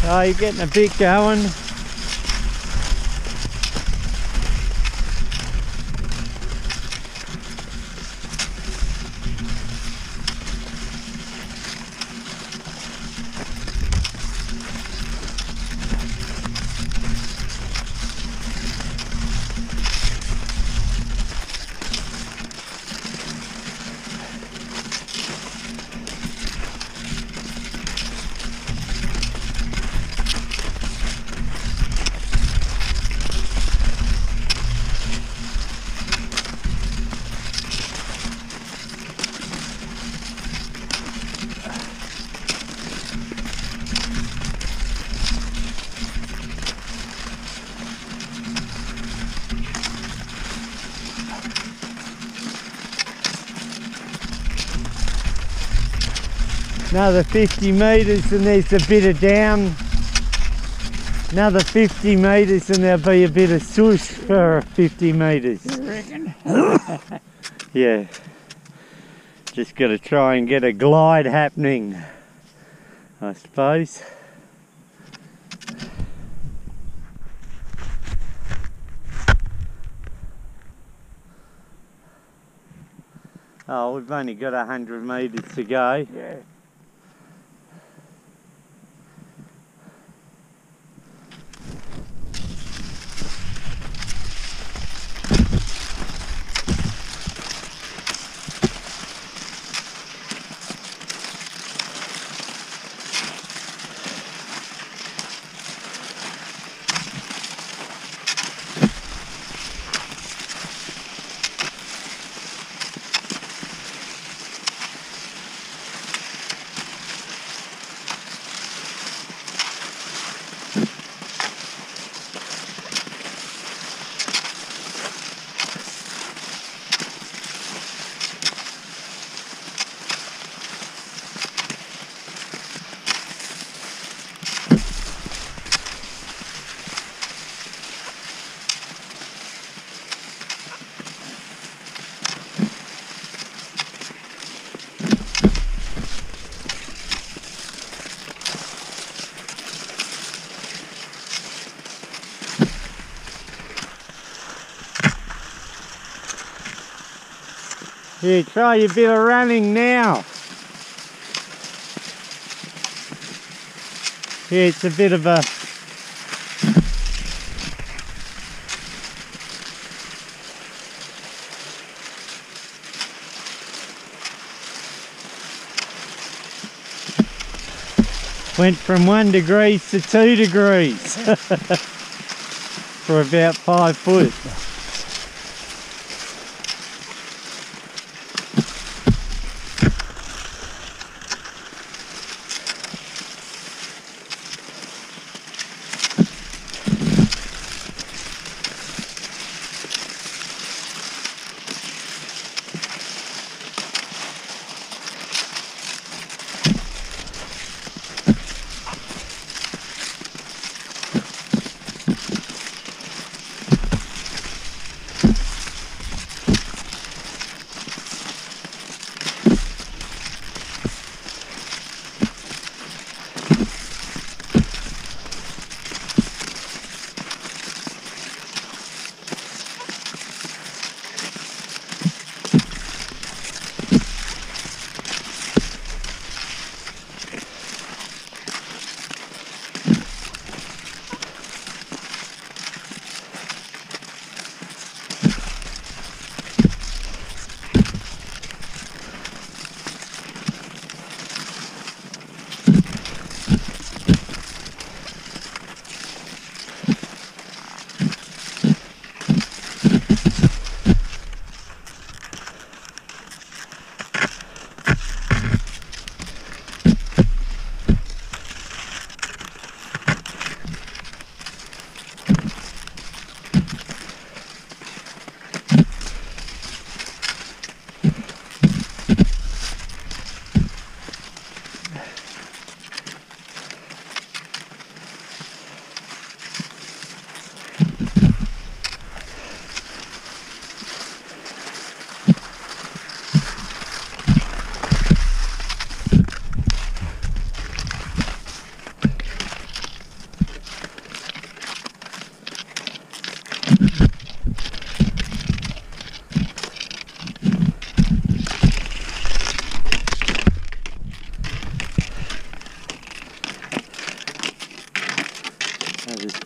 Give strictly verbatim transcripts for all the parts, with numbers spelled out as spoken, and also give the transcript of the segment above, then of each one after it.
Oh, you're getting a bit going. Another fifty metres and there's a bit of down. Another fifty metres and there'll be a bit of swoosh for fifty metres. You reckon? Yeah. Just got to try and get a glide happening, I suppose. Oh, we've only got a hundred metres to go. Yeah. Yeah, try a bit of running now. Yeah, it's a bit of a went from one degrees to two degrees for about five foot.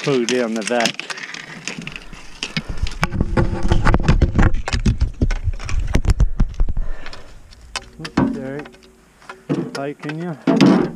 pull down the vac. Oops, sorry. Poking you.